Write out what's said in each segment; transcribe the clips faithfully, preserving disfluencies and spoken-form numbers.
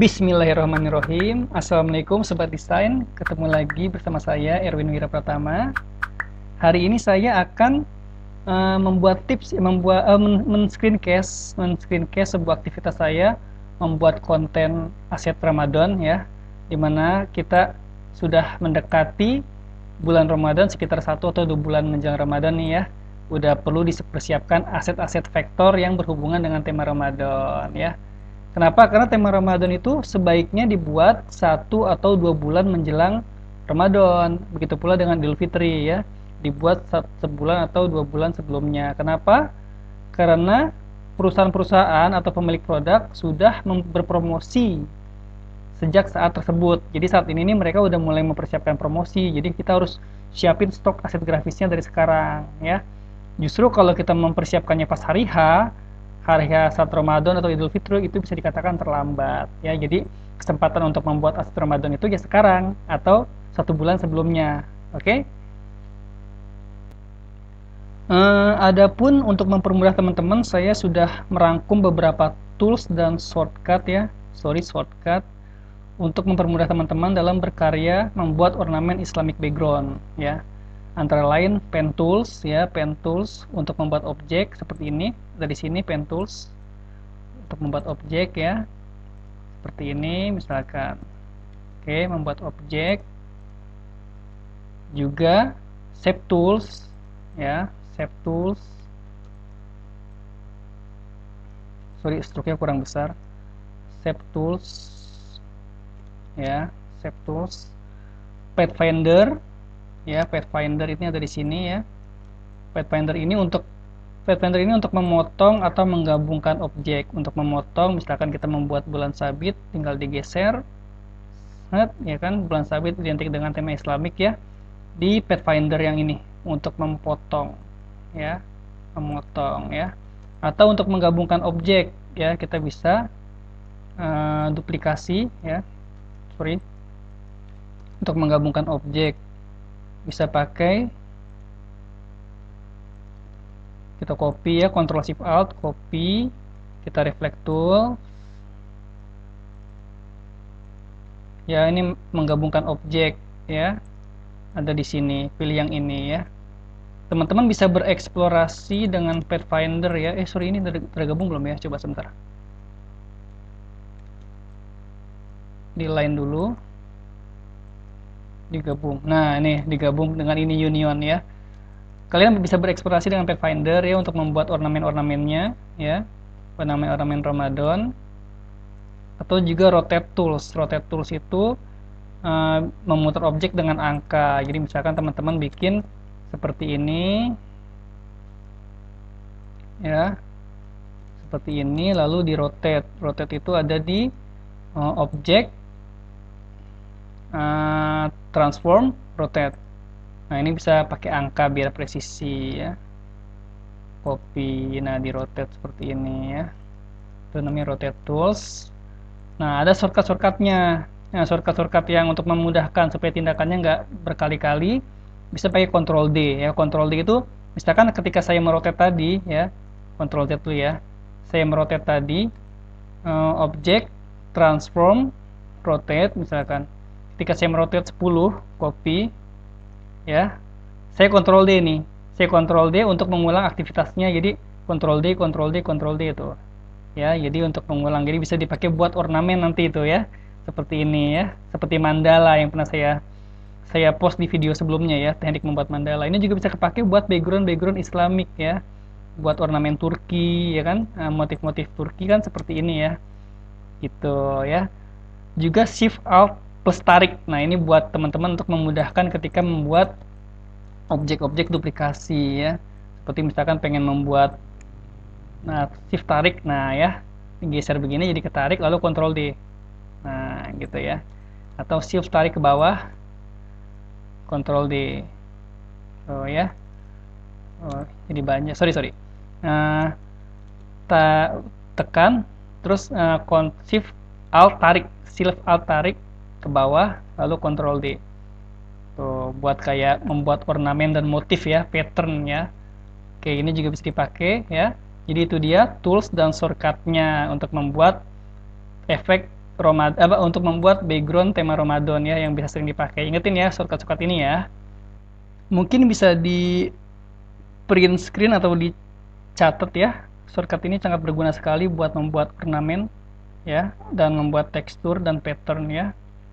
Bismillahirrahmanirrahim. Assalamualaikum Sobat Desain. Ketemu lagi bersama saya Erwin Wirapratama. Hari ini saya akan uh, membuat tips, membuat uh, men-screencast, men-screencast sebuah aktivitas saya membuat konten aset Ramadan ya, dimana kita sudah mendekati bulan Ramadan, sekitar satu atau dua bulan menjelang Ramadan nih ya. Udah perlu dipersiapkan aset-aset vektor yang berhubungan dengan tema Ramadan ya. Kenapa? Karena tema Ramadan itu sebaiknya dibuat satu atau dua bulan menjelang Ramadan. Begitu pula dengan Idul Fitri ya, dibuat sebulan atau dua bulan sebelumnya. Kenapa? Karena perusahaan-perusahaan atau pemilik produk sudah berpromosi sejak saat tersebut. Jadi saat ini nih mereka udah mulai mempersiapkan promosi. Jadi kita harus siapin stok aset grafisnya dari sekarang ya. Justru kalau kita mempersiapkannya pas hari H, hari saat Ramadan atau Idul Fitri, itu bisa dikatakan terlambat ya. Jadi kesempatan untuk membuat aset Ramadan itu ya sekarang atau satu bulan sebelumnya. Oke okay? uh, Adapun untuk mempermudah teman-teman, saya sudah merangkum beberapa tools dan shortcut ya sorry shortcut untuk mempermudah teman-teman dalam berkarya membuat ornamen Islamic background ya. Antara lain pen tools ya, pen tools untuk membuat objek seperti ini. Dari sini pen tools untuk membuat objek ya, seperti ini misalkan. Oke, membuat objek. Juga shape tools ya, shape tools. Sorry, struknya kurang besar. Shape tools ya, shape tools. Pathfinder ya, Pathfinder ini ada di sini ya. Pathfinder ini untuk Pathfinder ini untuk memotong atau menggabungkan objek. Untuk memotong, misalkan kita membuat bulan sabit, tinggal digeser, set, ya kan, bulan sabit identik dengan tema Islamik ya. Di Pathfinder yang ini untuk memotong, ya, memotong ya. Atau untuk menggabungkan objek, ya, kita bisa uh, duplikasi, ya, sorry, untuk menggabungkan objek. Bisa pakai, kita copy ya, Ctrl Shift Alt, copy, kita reflect tool ya, ini menggabungkan objek ya, ada di sini, pilih yang ini ya. Teman-teman bisa bereksplorasi dengan Pathfinder ya. Eh sorry, ini tergabung belum ya, coba sebentar, di line dulu, digabung. Nah, ini digabung dengan ini union ya. Kalian bisa bereksplorasi dengan Pathfinder ya untuk membuat ornamen-ornamennya ya, ornamen-ornamen Ramadan. Atau juga rotate tools. Rotate tools itu uh, memutar objek dengan angka. Jadi misalkan teman-teman bikin seperti ini ya, seperti ini, lalu di rotate. Rotate itu ada di uh, objek, uh, transform, rotate. Nah, ini bisa pakai angka biar presisi ya. Copy, nah di rotate seperti ini ya. Itu namanya rotate tools. Nah, ada shortcut-shortcutnya. Nah, shortcut-shortcut yang untuk memudahkan supaya tindakannya nggak berkali-kali, bisa pakai Ctrl D ya. Ctrl D itu misalkan ketika saya merotate tadi ya, Ctrl Z dulu ya. Saya merotate tadi uh, objek, transform, rotate misalkan. Ketika saya merotate sepuluh, copy ya, saya Ctrl D nih, saya Ctrl D untuk mengulang aktivitasnya. Jadi Ctrl D, Ctrl D, Ctrl D itu ya, jadi untuk mengulang, jadi bisa dipakai buat ornamen nanti itu ya, seperti ini ya, seperti mandala yang pernah saya saya post di video sebelumnya ya, teknik membuat mandala. Ini juga bisa kepake buat background background Islamik ya, buat ornamen Turki ya kan, motif-motif Turki kan seperti ini ya, gitu ya. Juga Shift Alt plus tarik. Nah, ini buat teman-teman untuk memudahkan ketika membuat objek-objek duplikasi ya. Seperti misalkan pengen membuat, nah, shift tarik, nah ya, geser begini jadi ketarik, lalu Ctrl D. Nah, gitu ya. Atau shift tarik ke bawah, Ctrl D. Oh ya. Oh, jadi banyak. Sorry, sorry. Nah, ta tekan terus uh, shift alt tarik, shift alt tarik ke bawah, lalu Ctrl D. Tuh, buat kayak membuat ornamen dan motif ya, pattern ya. Oke, ini juga bisa dipakai ya. Jadi itu dia tools dan shortcutnya untuk membuat efek Romad apa untuk membuat background tema Ramadan ya yang bisa sering dipakai. Ingetin ya shortcut-shortcut ini ya. Mungkin bisa di print screen atau dicatat ya. Shortcut ini sangat berguna sekali buat membuat ornamen ya dan membuat tekstur dan pattern ya.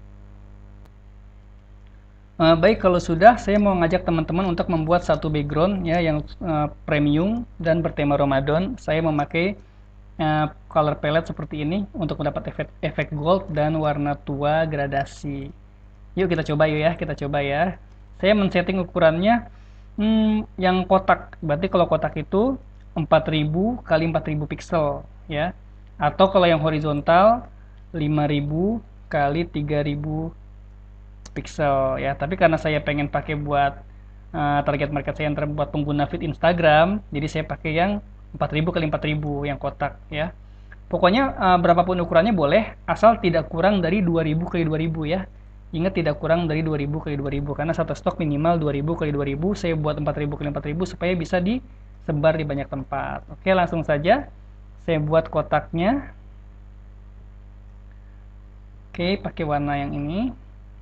Uh, baik, kalau sudah, saya mau ngajak teman-teman untuk membuat satu background ya yang uh, premium dan bertema Ramadan. Saya memakai uh, color palette seperti ini untuk mendapat efek, efek gold dan warna tua gradasi. Yuk kita coba yuk ya, kita coba ya. Saya men-setting ukurannya hmm, yang kotak. Berarti kalau kotak itu empat ribu kali empat ribu pixel ya. Atau kalau yang horizontal lima ribu kali tiga ribu pixel ya. Tapi karena saya pengen pakai buat uh, target market saya yang terbuat pengguna feed Instagram, jadi saya pakai yang empat ribu kali empat ribu yang kotak ya. Pokoknya uh, berapapun ukurannya boleh, asal tidak kurang dari dua ribu kali dua ribu ya. Ingat tidak kurang dari dua ribu kali dua ribu karena satu stok minimal dua ribu kali dua ribu. Saya buat empat ribu kali empat ribu supaya bisa disebar di banyak tempat. Oke, langsung saja saya buat kotaknya. Oke, pakai warna yang ini.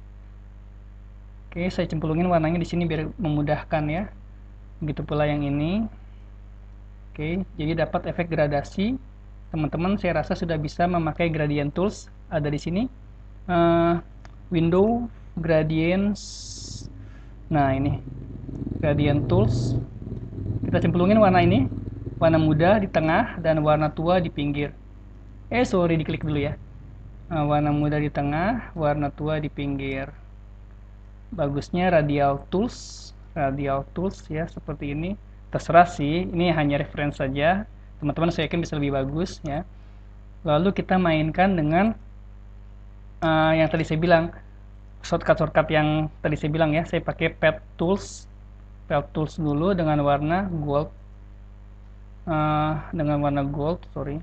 Oke, saya cemplungin warnanya di sini biar memudahkan ya. Begitu pula yang ini. Oke, jadi dapat efek gradasi. Teman-teman, saya rasa sudah bisa memakai gradient tools. Ada di sini. Uh, window, gradients. Nah, ini. Gradient tools. Kita cemplungin warna ini. Warna muda di tengah dan warna tua di pinggir. Eh, sorry, diklik dulu ya. Uh, warna muda di tengah, warna tua di pinggir. Bagusnya radial tools radial tools ya seperti ini, terserah sih, ini hanya reference saja, teman-teman saya yakin bisa lebih bagus ya. Lalu kita mainkan dengan uh, yang tadi saya bilang shortcut-shortcut yang tadi saya bilang ya. Saya pakai pad tools pad tools dulu dengan warna gold uh, dengan warna gold sorry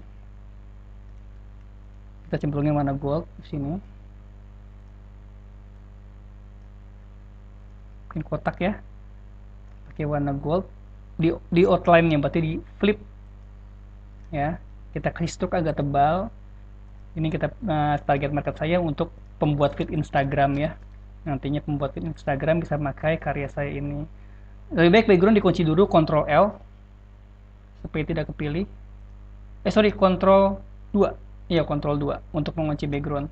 kita cemplungin warna gold di sini. Kotak ya, pakai warna gold di di outline-nya, berarti di flip ya. Kita kasih stroke agak tebal. Ini kita uh, target market saya untuk pembuat feed Instagram ya. Nantinya pembuat feed Instagram bisa pakai karya saya ini. Lebih baik background dikunci dulu, Ctrl L supaya tidak kepilih. Eh sorry, Ctrl dua. Iya, Ctrl dua untuk mengunci background.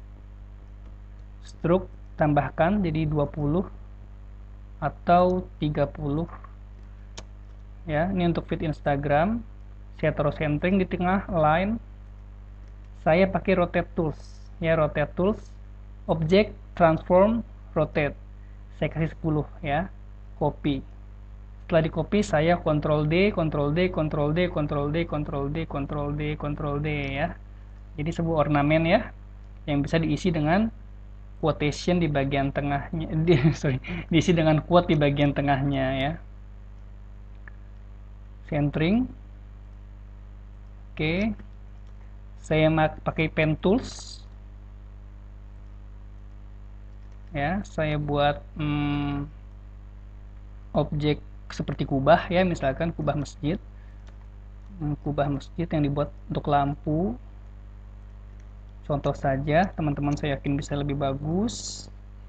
Stroke tambahkan jadi dua puluh atau tiga puluh ya. Ini untuk feed Instagram. Saya taruh centering di tengah line. Saya pakai rotate tools ya, rotate tools, object, transform, rotate. Saya kasih sepuluh ya. Copy. Setelah di copy, saya Ctrl D, Ctrl D, Ctrl D, Ctrl D, Ctrl D, Ctrl D, Ctrl D ya. Jadi sebuah ornamen ya yang bisa diisi dengan quotation di bagian tengahnya, di, sorry, diisi dengan quote di bagian tengahnya ya. Centering. Oke, saya pakai pen tools ya. Saya buat hmm, objek seperti kubah ya, misalkan kubah masjid, hmm, kubah masjid yang dibuat untuk lampu. Contoh saja, teman-teman saya yakin bisa lebih bagus.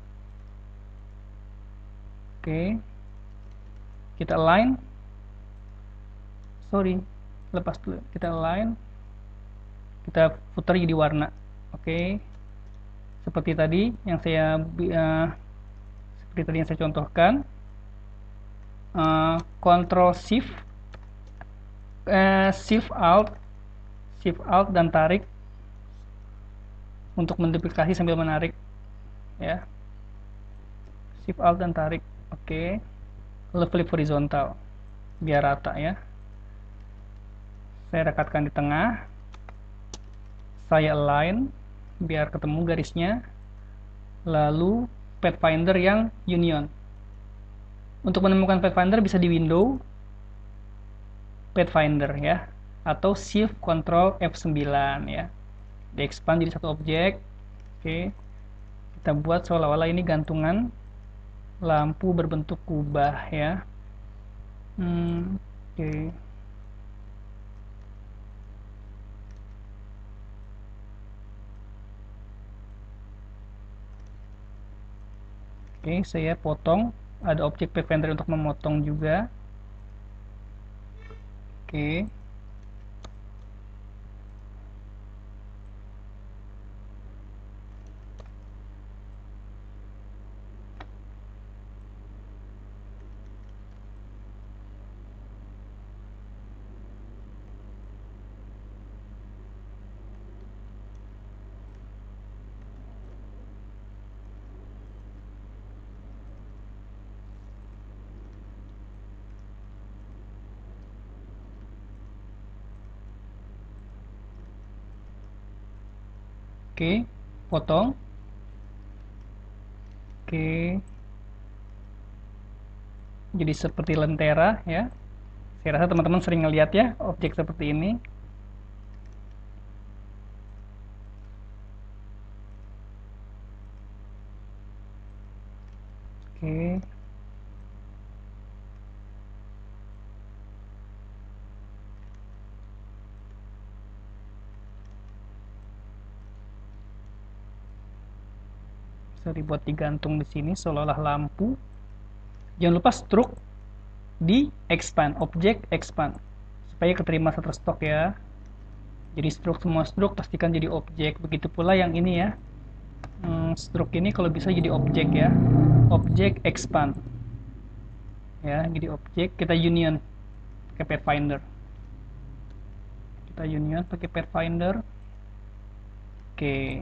Oke, kita align. Sorry, lepas dulu. Kita align. Kita putar jadi warna. Oke, seperti tadi yang saya uh, seperti tadi yang saya contohkan. Uh, Ctrl Shift, uh, Shift Alt, Shift Alt dan tarik untuk menduplikasi sambil menarik ya. Shift Alt dan tarik. Oke, lalu flip horizontal biar rata ya. Saya rekatkan di tengah, saya align biar ketemu garisnya, lalu Pathfinder yang union. Untuk menemukan Pathfinder bisa di window Pathfinder ya, atau Shift Ctrl F sembilan ya. Di expand jadi satu objek. Oke, kita buat seolah-olah ini gantungan lampu berbentuk kubah ya. hmm, Oke, Oke, saya potong. Ada objek pathfinder untuk memotong juga. Oke. Oke, potong. Oke. Jadi seperti lentera ya. Saya rasa teman-teman sering ngeliat ya objek seperti ini. Oke. Bisa dibuat digantung di sini seolah-olah lampu. Jangan lupa stroke di expand, objek expand, supaya keterima Shutterstock ya. Jadi stroke, semua stroke pastikan jadi objek. Begitu pula yang ini ya. Hmm, stroke ini kalau bisa jadi objek ya. Objek expand. Ya, jadi objek. Kita union pakai pathfinder. Kita union pakai pathfinder. Oke.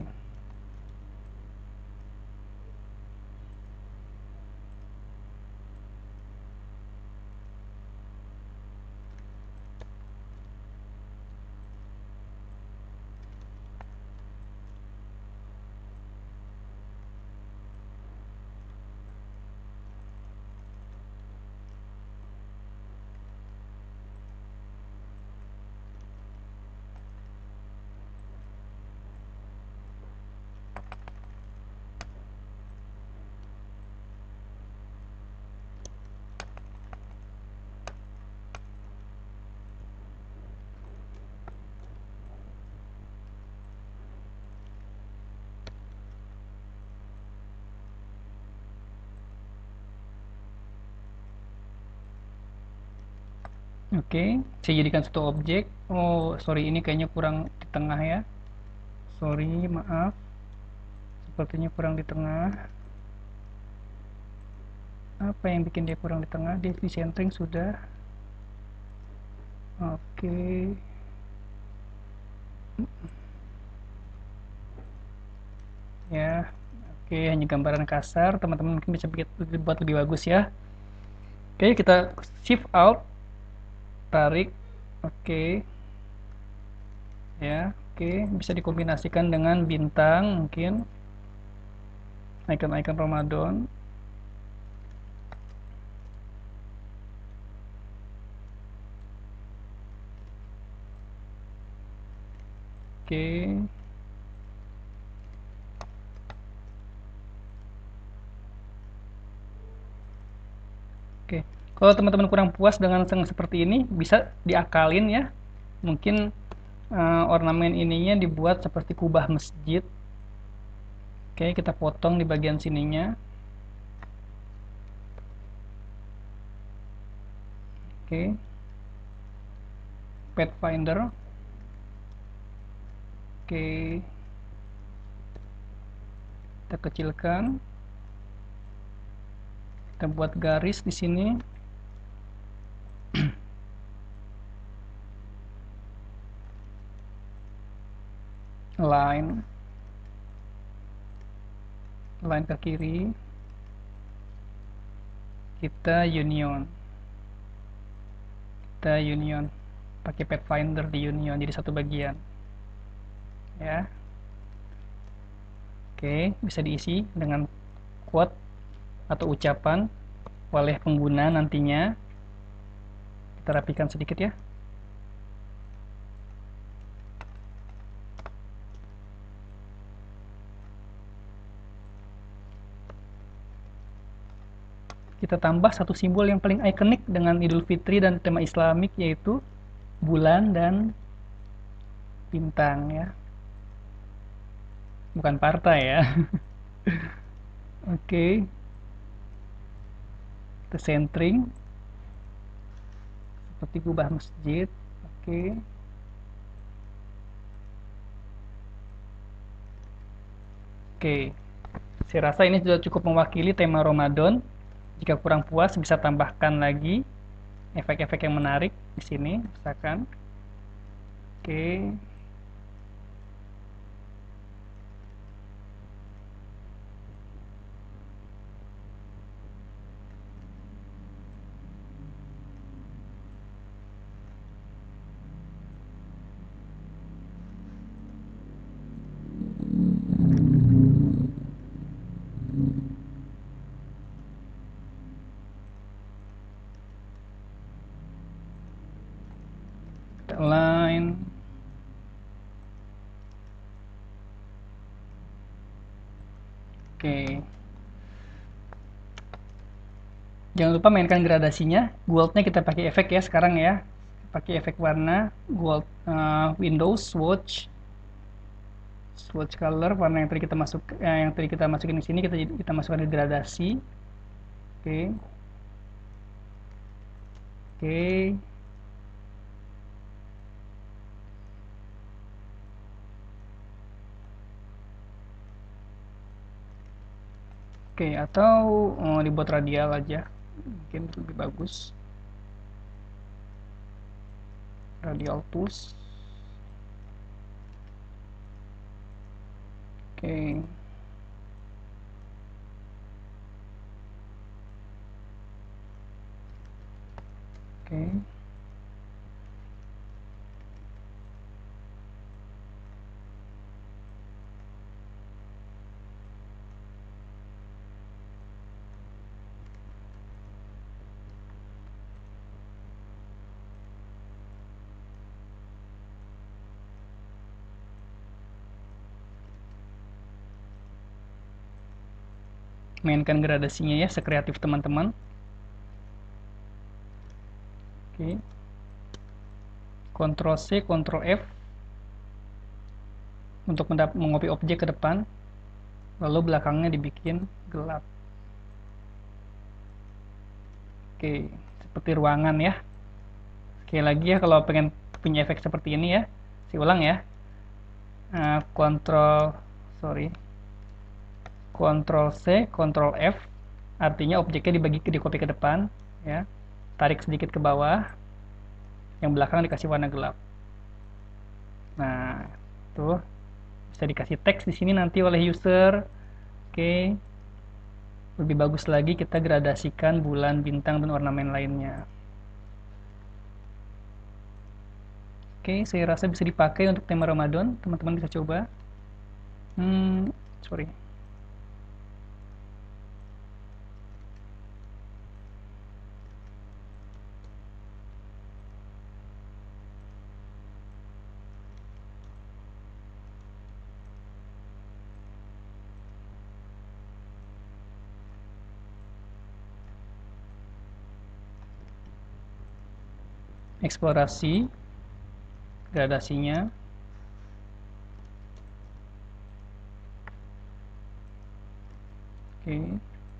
Oke, saya jadikan satu objek. Oh, sorry, ini kayaknya kurang di tengah ya. Sorry, maaf. Sepertinya kurang di tengah. Apa yang bikin dia kurang di tengah? Dia di centering sudah. Oke. Ya, oke, hanya gambaran kasar. Teman-teman mungkin bisa buat lebih bagus ya. Oke, kita shift out. Tarik. Oke. Ya, oke, bisa dikombinasikan dengan bintang mungkin. Icon-icon Ramadan. Oke. Oke. Kalau teman-teman kurang puas dengan yang seperti ini, bisa diakalin ya. Mungkin uh, ornamen ininya dibuat seperti kubah masjid. Oke, kita potong di bagian sininya. Oke. Pathfinder. Oke. Kita kecilkan. Kita buat garis di sini. Line. Line ke kiri. Kita union. Kita union. Pakai pathfinder di union jadi satu bagian. Ya. Oke, bisa diisi dengan quote atau ucapan oleh pengguna nantinya. Kita rapikan sedikit ya. Kita tambah satu simbol yang paling ikonik dengan Idul Fitri dan tema Islamik, yaitu bulan dan bintang ya. Bukan partai ya. Oke. Kita centering seperti kubah masjid. Oke. Oke. Saya rasa ini sudah cukup mewakili tema Ramadan. Jika kurang puas bisa tambahkan lagi efek-efek yang menarik di sini, misalkan. Oke. Kita align. Oke. Jangan lupa mainkan gradasinya. Goldnya kita pakai efek ya sekarang ya. Pakai efek warna gold, uh, Windows swatch, swatch color, warna yang tadi kita masuk, eh, yang tadi kita masukin di sini kita kita masukkan ke gradasi. Oke. Oke. Oke, atau oh, dibuat radial aja, mungkin lebih bagus. Radial tools. Oke. Oke. Mainkan gradasinya ya, sekreatif teman-teman. Oke. Ctrl C, Ctrl F untuk mengopi objek ke depan, lalu belakangnya dibikin gelap. Oke, seperti ruangan ya. Sekali lagi ya, kalau pengen punya efek seperti ini ya, saya ulang ya. Uh, Ctrl, sorry, Ctrl C, Ctrl F, artinya objeknya dibagi di copy ke depan, ya. Tarik sedikit ke bawah, yang belakang dikasih warna gelap. Nah, tuh bisa dikasih teks di sini nanti oleh user. Oke, lebih bagus lagi kita gradasikan bulan, bintang, dan ornamen lainnya. Oke, saya rasa bisa dipakai untuk tema Ramadan. Teman-teman bisa coba. Hmm, sorry. Eksplorasi gradasinya. Oke.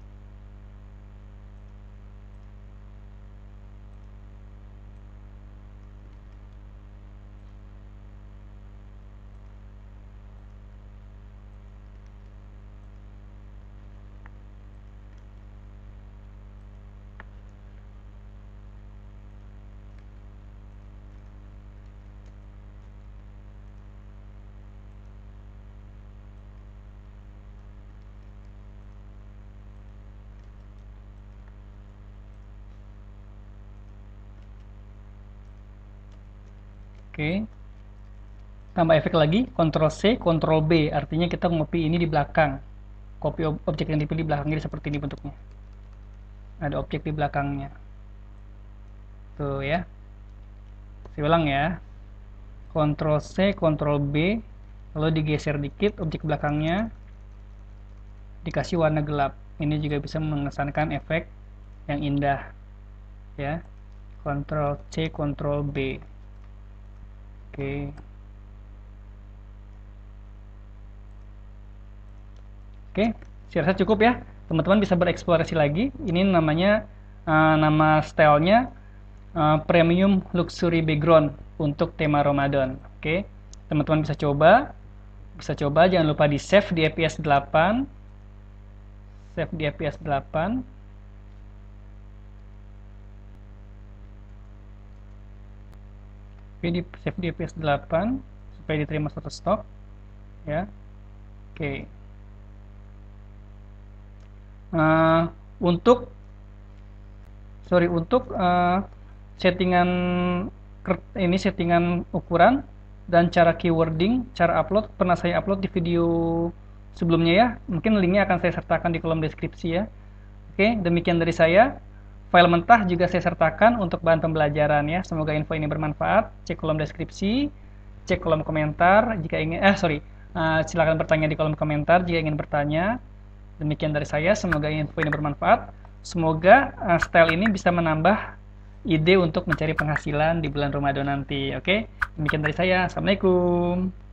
Oke. Tambah efek lagi, Ctrl C, Ctrl B, artinya kita ngopi ini di belakang. Copy ob objek yang dipilih belakangnya seperti ini bentuknya. Ada objek di belakangnya. Tuh ya. Saya ulang ya. Ctrl C, Ctrl B, lalu digeser dikit objek belakangnya, dikasih warna gelap. Ini juga bisa mengesankan efek yang indah. Ya. Ctrl C, Ctrl B. Oke. Oke, saya rasa cukup ya. Teman-teman bisa bereksplorasi lagi. Ini namanya uh, nama stylenya uh, Premium Luxury Background untuk tema Ramadan. Oke, teman-teman bisa coba, bisa coba. Jangan lupa di save di I P S delapan, save di I P S delapan. Oke, di save di I P S delapan supaya diterima satu stok ya. Oke. Uh, untuk sorry untuk uh, settingan ini settingan ukuran dan cara keywording, cara upload pernah saya upload di video sebelumnya ya. Mungkin linknya akan saya sertakan di kolom deskripsi ya. Oke, demikian dari saya. File mentah juga saya sertakan untuk bahan pembelajaran ya. Semoga info ini bermanfaat. Cek kolom deskripsi, cek kolom komentar jika ingin eh sorry, uh, silakan bertanya di kolom komentar jika ingin bertanya. Demikian dari saya, semoga info ini bermanfaat. Semoga uh, style ini bisa menambah ide untuk mencari penghasilan di bulan Ramadan nanti. Oke, demikian dari saya. Assalamualaikum.